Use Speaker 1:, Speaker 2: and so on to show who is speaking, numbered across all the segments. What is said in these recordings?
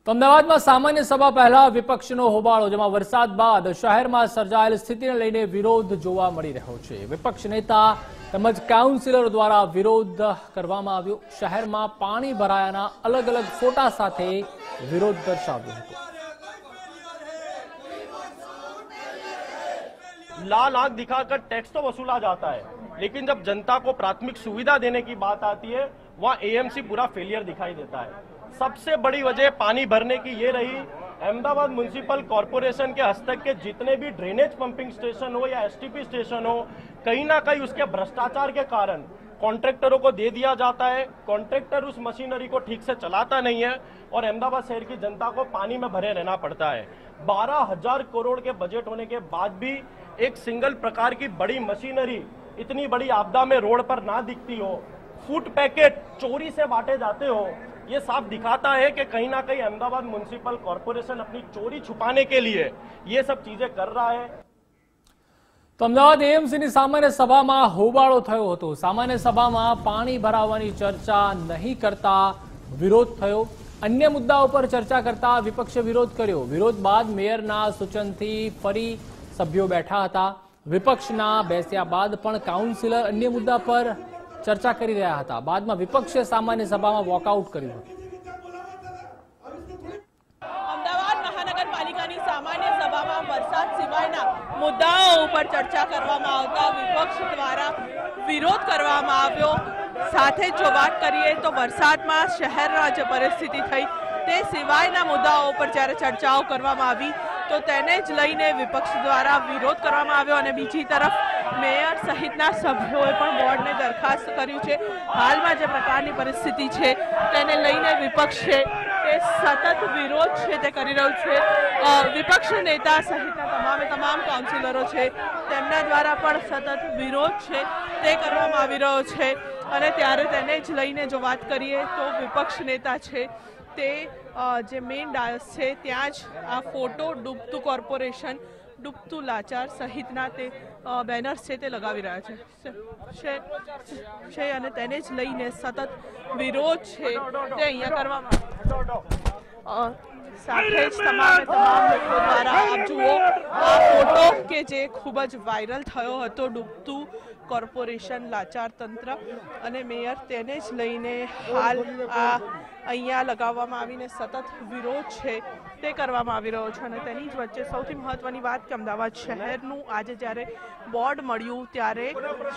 Speaker 1: તો અમદાવાદમાં સામાન્ય સભા પહેલા વિપક્ષનો હોબાળો, જેમાં વરસાદ બાદ શહેરમાં સર્જાયેલ સ્થિતિને લઈને વિરોધ જોવા મળી રહ્યો છે। વિપક્ષ નેતા તેમજ કાઉન્સિલરો દ્વારા વિરોધ કરવામાં આવ્યો। શહેરમાં પાણી ભરાયાના અલગ અલગ ફોટા સાથે વિરોધ દર્શાવ્યો હતો।
Speaker 2: लाल आंख दिखाकर टैक्स तो वसूला जाता है, लेकिन जब जनता को प्राथमिक सुविधा देने की बात आती है वहाँ एएमसी पूरा फेलियर दिखाई देता है। सबसे बड़ी वजह पानी भरने की ये रही, अहमदाबाद म्युनिसिपल कॉरपोरेशन के हस्तक के जितने भी ड्रेनेज पंपिंग स्टेशन हो या एसटीपी स्टेशन हो, कहीं ना कहीं उसके भ्रष्टाचार के कारण कॉन्ट्रैक्टरों को दे दिया जाता है। कॉन्ट्रैक्टर उस मशीनरी को ठीक से चलाता नहीं है और अहमदाबाद शहर की जनता को पानी में भरे रहना पड़ता है। 12,000 करोड़ के बजट होने के बाद भी एक सिंगल प्रकार की बड़ी मशीनरी इतनी बड़ी आपदा में रोड पर ना दिखती हो, फूड पैकेट चोरी से बांटे जाते हो, ये साफ दिखाता है कि कहीं ना कहीं अहमदाबाद म्युनिसिपल कॉरपोरेशन अपनी चोरी छुपाने के लिए ये सब चीजें कर रहा है।
Speaker 1: તો અમદાવાદ એએમસીની સામાન્ય સભામાં હોબાળો થયો હતો। સામાન્ય સભામાં પાણી ભરાવાની ચર્ચા નહીં કરતા વિરોધ થયો। અન્ય મુદ્દાઓ પર ચર્ચા કરતા વિપક્ષે વિરોધ કર્યો। વિરોધ બાદ મેયરના સૂચનથી ફરી સભ્યો બેઠા હતા। વિપક્ષના બેસ્યા બાદ પણ કાઉન્સિલર અન્ય મુદ્દા પર ચર્ચા કરી રહ્યા હતા। બાદમાં વિપક્ષે સામાન્ય સભામાં વોકઆઉટ કર્યું હતું।
Speaker 3: અમદાવાદ મહાનગરપાલિકાની સામાન્ય સભામાં વરસાદ સિવાયના મુદ્દાઓ ઉપર ચર્ચા કરવામાં આવતા વિપક્ષ દ્વારા વિરોધ કરવામાં આવ્યો। સાથે જો વાત કરીએ તો વરસાદમાં શહેરના જે પરિસ્થિતિ થઈ તે સિવાયના મુદ્દાઓ ઉપર જ્યારે ચર્ચાઓ કરવામાં આવી તો તેને જ લઈને વિપક્ષ દ્વારા વિરોધ કરવામાં આવ્યો અને બીજી તરફ મેયર સહિતના સભ્યોએ પણ બોર્ડને દરખાસ્ત કર્યું છે। હાલમાં જે પ્રકારની પરિસ્થિતિ છે તેને લઈને વિપક્ષ છે તે સતત વિરોધ છે તે કરી રહ્યું છે। વિપક્ષ નેતા સહિતના તમામ કાઉન્સિલરો છે તેમના દ્વારા પણ સતત વિરોધ છે તે કરવામાં આવી રહ્યો છે અને ત્યારે તેને જ લઈને જો વાત કરીએ તો વિપક્ષ નેતા છે તે જે મેઇન ડાયસ છે ત્યાં જ આ ફોટો ડૂબતું કોર્પોરેશન ડૂબતું લાચાર સહિતના તે બેનર્સ છે તે લગાવી રહ્યા છે અને તેને જ લઈને સતત વિરોધ છે તે અહીંયા કરવામાં સાથે જ તમામ લોકો દ્વારા આપ જુઓ આ ફોટો કે જે ખૂબ જ વાયરલ થયો હતો ડૂબતું કોર્પોરેશન લાચાર તંત્ર અને મેયર તેને જ લઈને હાલ આ અહીંયા લગાવવામાં આવીને સતત વિરોધ છે તે કરવામાં આવી રહ્યો છે અને તેની જ વચ્ચે સૌથી મહત્વની વાત કે અમદાવાદ શહેરનું આજે જ્યારે બોર્ડ મળ્યું ત્યારે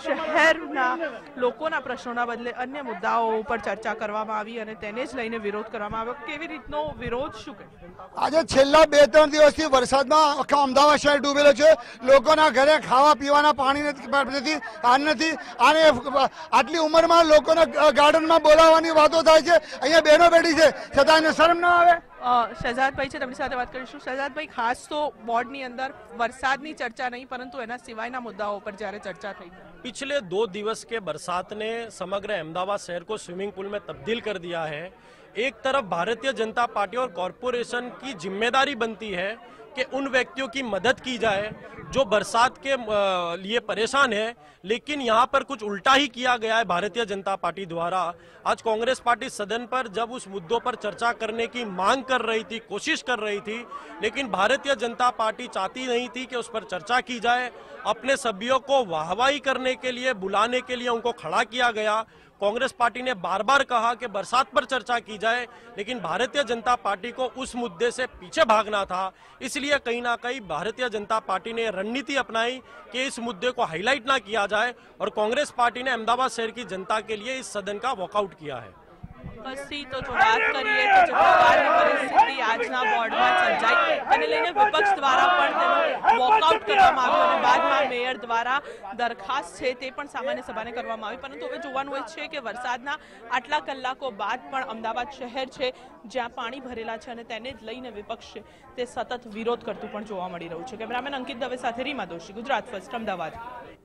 Speaker 3: શહેરના લોકોના પ્રશ્નોના બદલે અન્ય મુદ્દાઓ ઉપર ચર્ચા કરવામાં આવી અને તેને જ લઈને વિરોધ કરવામાં આવ્યો। કેવી રીતનો વિરોધ શું કહે?
Speaker 4: આજે છેલ્લા 2-3 દિવસથી વરસાદમાં આખા અમદાવાદ શહેર ડૂબેલો છે। લોકોના ઘરે ખાવા પીવાના પાણી નથી, આન નથી અને આટલી ઉંમરમાં લોકોને ગાર્ડનમાં બોલાવવાની વાતો થાય છે। અહીંયા બહેનો બેઠી છે છતાં એને શરમ ના આવે।
Speaker 3: શહેજાદભાઈ છે તેમની સાથે વાત કરીશું। શહેજાદભાઈ, ખાસ તો બોર્ડની અંદર વરસાદની ચર્ચા નહીં પરંતુ એના સિવાયના મુદ્દાઓ પર જ્યારે ચર્ચા થઈ,
Speaker 2: पिछले 2 दिवस के बरसात ने समग्र अहमदाबाद शहर को स्विमिंग पूल में तब्दील कर दिया है। एक तरफ भारतीय जनता पार्टी और कॉरपोरेशन की जिम्मेदारी बनती है कि उन व्यक्तियों की मदद की जाए जो बरसात के लिए परेशान है, लेकिन यहाँ पर कुछ उल्टा ही किया गया है भारतीय जनता पार्टी द्वारा। आज कांग्रेस पार्टी सदन पर जब उस मुद्दों पर चर्चा करने की मांग कर रही थी, कोशिश कर रही थी, लेकिन भारतीय जनता पार्टी चाहती नहीं थी कि उस पर चर्चा की जाए। अपने सभ्यों को वाहवाही करने के लिए, बुलाने के लिए उनको खड़ा किया गया। कांग्रेस पार्टी ने बार बार कहा कि बरसात पर चर्चा की जाए, लेकिन भारतीय जनता पार्टी को उस मुद्दे से पीछे भागना था। इसलिए कहीं ना कहीं भारतीय जनता पार्टी ने रणनीति अपनाई कि इस मुद्दे को हाईलाइट ना किया जाए और कांग्रेस पार्टी ने अहमदाबाद शहर की जनता के लिए इस सदन का वॉकआउट किया है।
Speaker 3: બસથી તો જો વાત કરીએ તો જે પ્રકારની પરિસ્થિતિ આજના બોર્ડમાં સર્જાઈ તેને લઈને વિપક્ષ દ્વારા પણ તેનું વોકઆઉટ કરવામાં આવ્યું અને બાદમાં મેયર દ્વારા દરખાસ્ત છે તે પણ સામાન્ય સભાને કરવામાં આવી। પરંતુ હવે જોવાનું એ છે કે વરસાદના આટલા કલાકો બાદ પણ અમદાવાદ શહેર છે જ્યાં પાણી ભરેલા છે અને તેને જ લઈને વિપક્ષ છે તે સતત વિરોધ કરતું પણ જોવા મળી રહ્યું છે। કેમેરામેન અંકિત દવે સાથે રીમા દોશી, ગુજરાત ફર્સ્ટ, અમદાવાદ।